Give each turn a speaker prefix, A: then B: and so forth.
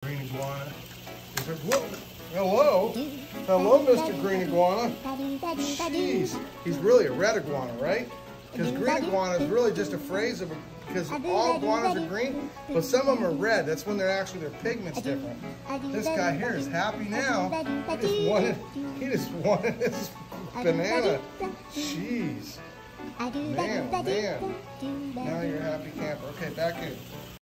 A: green iguana. Whoa. Hello. Hello, Mr. Green Iguana. Jeez. He's really a red iguana, right? Because green iguana is really just a phrase of because all iguanas are green, but some of them are red. That's when they're actually their pigment's different. This guy here is happy now. He just wanted his banana. Jeez. Man, man. Now you're a happy camper. Okay, back in.